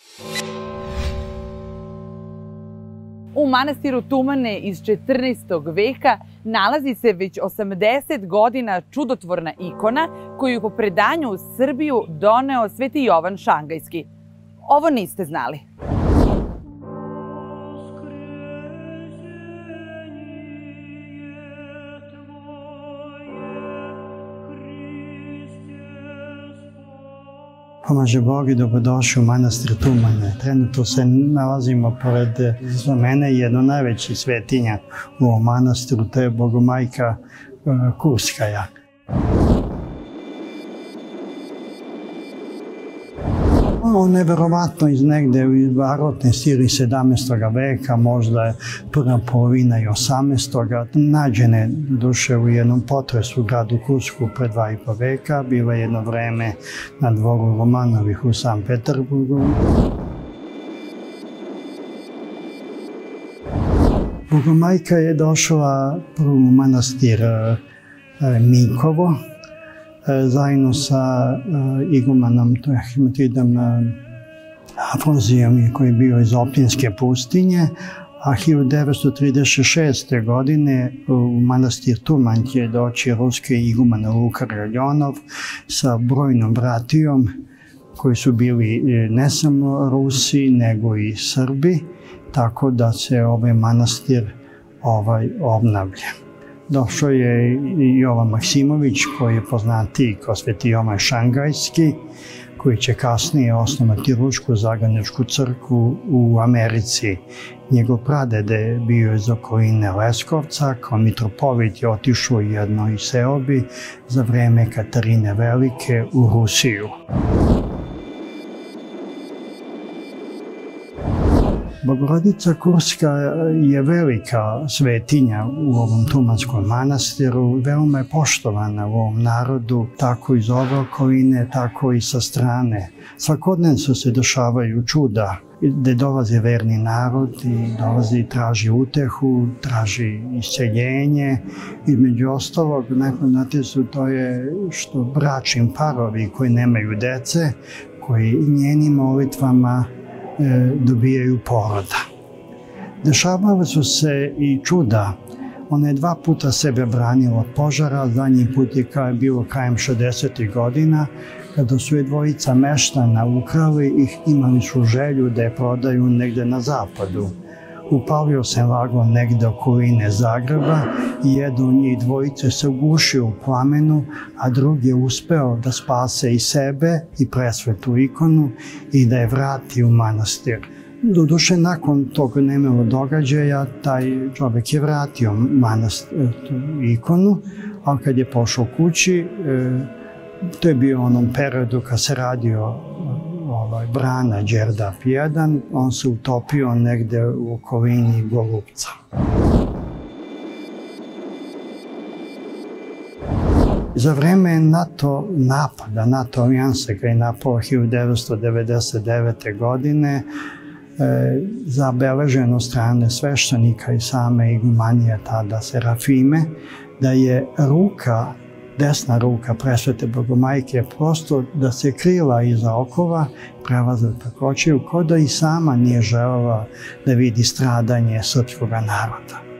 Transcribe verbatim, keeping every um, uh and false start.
U manastiru Tumane iz četrnaestog veka nalazi se već osamdeset godina čudotvorna ikona koju po predanju u Srbiju doneo Sveti Jovan Šangajski. Ovo niste znali. Pomaže Bog i dobrodošli u manastir Tumane. Trenutno se nalazimo pored, za mene, jedno najvećih svetinja u ovom manastiru, to je Bogomajka Kurskaja. On je verovatno iz negde u barokne stili sedamnaestog veka, možda je prva polovina i osamnaestog Nađene duše u jednom potresu u gradu Kursku pre dva i po veka. Bilo je jedno vreme na dvoru Romanovih u Sankt Peterburgu. Bogomajka je došla prvo u manastir Mikovo, zajedno sa igumanom Ahimantidom Afrozijom koji je bio iz Optinske pustinje, a hiljadu devetsto trideset šeste. godine u manastir Tuman će doći ruski iguman Luka Reljonov sa brojnom bratijom koji su bili ne samo Rusi nego i Srbi, tako da se ovaj manastir ovaj obnavlja. Došao je i Jovan Maksimović, koji je poznatiji kao Sveti Jovan Šangajski, koji će kasnije osnovati Rusku zagraničku crkvu u Americi. Njegov pradede je bio iz okoline Leskovca, kao mitropolit je otišao u jednoj seobi za vreme Katarine Velike u Rusiju. Bogorodica Kurska je velika svetinja u ovom tumanskom manastiru, veoma je poštovana u ovom narodu, tako iz ove okoline, tako i sa strane. Svakodnevno se dešavaju čuda, gde dolazi verni narod i dolazi i traži utehu, traži isceljenje. I među ostalog, najpoznatije su to je što bračni parovi koji nemaju dece, koji njenim molitvama dobijaju poroda. Dešavale su se i čuda. Ona je dva puta sebe branila od požara, zadnji put je bilo krajem šezdesetih godina, kada su je dvojica meštana ukrali i imali su želju da je prodaju negde na zapadu. Upalio se vagon negde okoline Zagreba i jedan od njih dvojice se ugušio u plamenu, a drugi je uspeo da spase i sebe i presvetu ikonu i da je vrati u manastir. Doduše, nakon tog nemilog događaja, taj čovek je vratio ikonu, a kad je pošao kući, to je bio u onom periodu kad se radio brana Đerdap jedan, on se utopio negde u okolini Golubca. Za vreme NATO napada, NATO alijanse koji je napao hiljadu devetsto devedeset devete. godine, zabeleženo strane sveštenika i same igumanije tada Serafime, da je ruka, desna ruka presvete Bogomajke prosto da se krila iza okova, prelazila preko očiju, kao da i sama nije želela da vidi stradanje srpskog naroda.